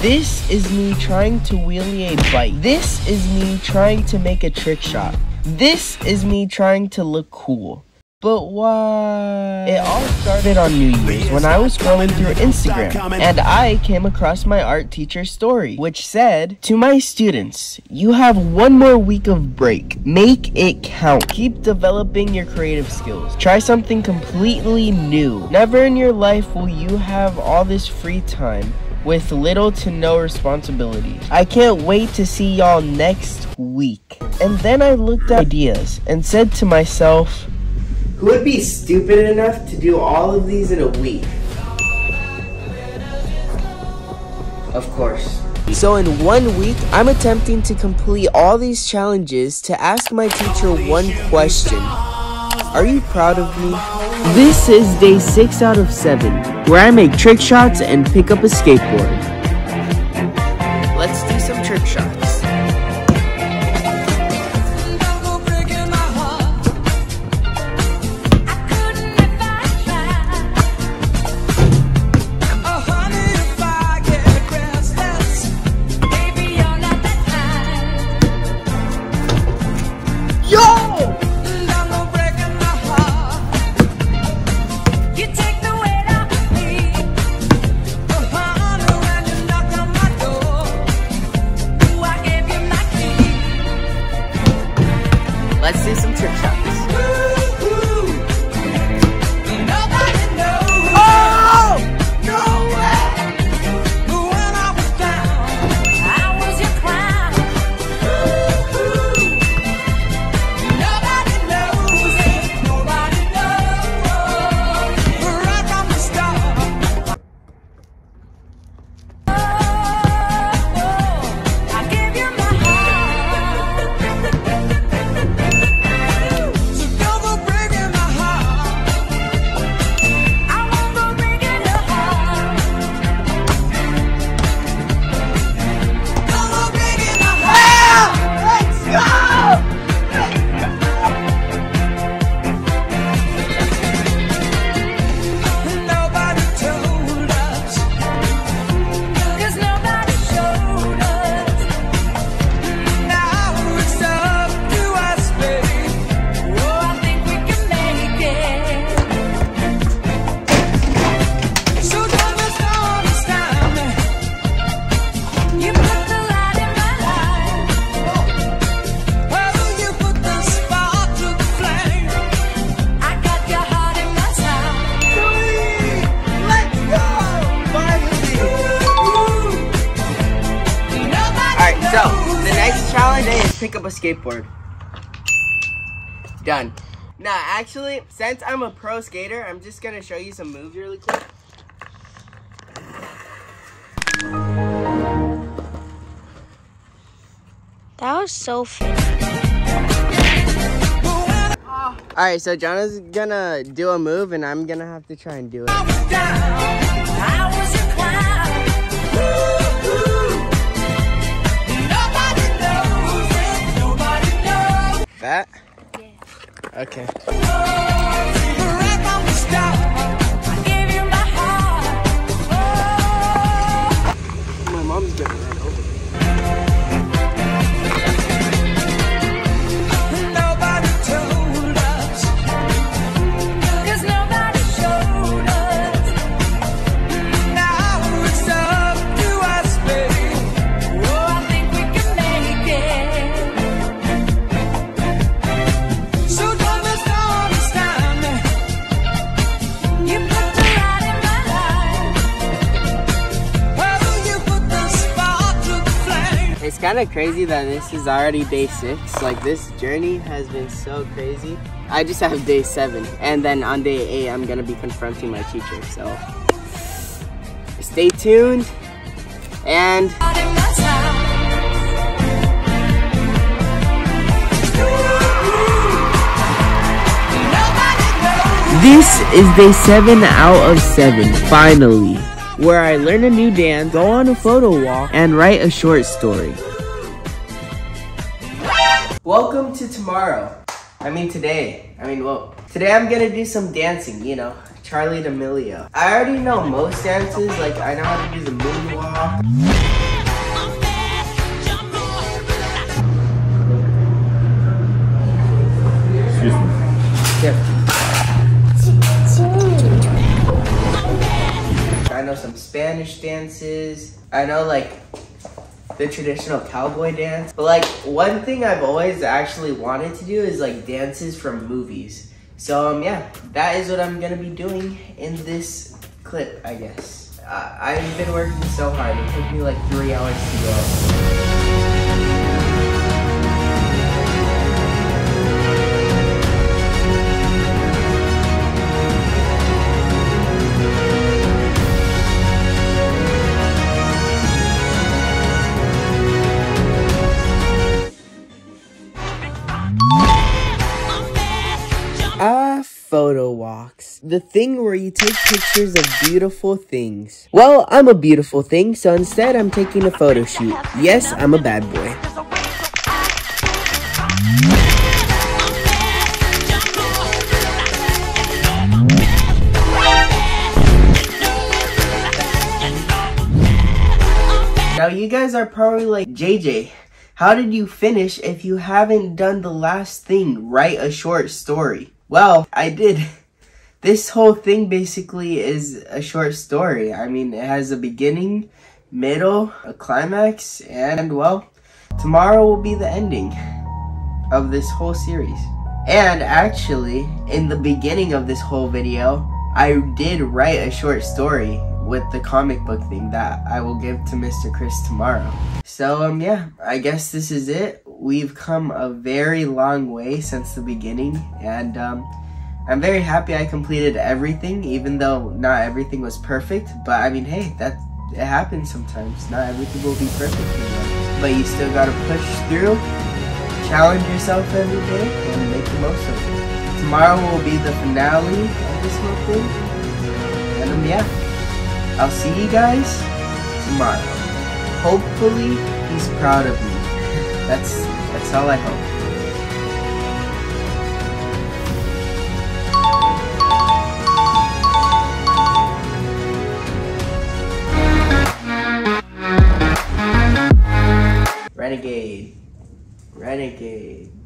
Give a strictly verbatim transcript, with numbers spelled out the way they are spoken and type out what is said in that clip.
This is me trying to wheelie a bike. This is me trying to make a trick shot. This is me trying to look cool. But why? It all started on New Year's when I was scrolling through Instagram and I came across my art teacher's story, which said, "To my students, you have one more week of break. Make it count. Keep developing your creative skills. Try something completely new. Never in your life will you have all this free time with little to no responsibilities. I can't wait to see y'all next week." And then I looked at ideas and said to myself, who would be stupid enough to do all of these in a week? Of course. So in one week, I'm attempting to complete all these challenges to ask my teacher one question. Are you proud of me? This is day six out of seven, where I make trick shots and pick up a skateboard. Let's do some trick shots. Let's do some trick shots. Oh! No way! When I was down, I was your clown. Nobody knows it. Nobody knows. Right from the start. Oh, I gave you my heart. So, the next challenge is pick up a skateboard. Done. Now, actually, since I'm a pro skater, I'm just gonna show you some moves really quick. That was so fit. Alright, so Jonah's gonna do a move and I'm gonna have to try and do it. That? Yeah. Okay. My mom's getting run over. Nobody told us, 'cause nobody showed us. Now it's up to us, baby. Oh, I think we can make it. So don't misunderstand me. You put the light in my life. Oh, you put the spark to the flame. It's kind of crazy that this is already day six. Like, this journey has been so crazy. I just have day seven, and then on day eight, I'm gonna be confronting my teacher. So stay tuned, and this is day seven out of seven, finally, where I learn a new dance, go on a photo walk, and write a short story. Welcome to tomorrow. I mean today. I mean, well, today I'm gonna do some dancing, you know, Charlie D'Amelio. I already know most dances, like I know how to do the moonwalk. dances. I know like the traditional cowboy dance. But like one thing I've always actually wanted to do is like dances from movies. So um yeah, that is what I'm gonna be doing in this clip, I guess. Uh, I've been working so hard. It took me like three hours to go. Ah, photo walks. The thing where you take pictures of beautiful things. Well, I'm a beautiful thing, so instead I'm taking a photo shoot. Yes, I'm a bad boy. Now you guys are probably like, J J, how did you finish if you haven't done the last thing, write a short story? Well, I did. This whole thing basically is a short story. I mean, it has a beginning, middle, a climax, and well, tomorrow will be the ending of this whole series. And actually, in the beginning of this whole video, I did write a short story with the comic book thing that I will give to Mister Chris tomorrow. So um yeah, I guess this is it. We've come a very long way since the beginning, and um I'm very happy I completed everything, even though not everything was perfect. But I mean, hey, that it happens sometimes. Not everything will be perfect in life, but you still gotta push through, challenge yourself every day, and make the most of it. Tomorrow will be the finale of this whole thing, and um yeah, I'll see you guys tomorrow. Hopefully, he's proud of me. That's that's all I hope. Renegade. Renegade.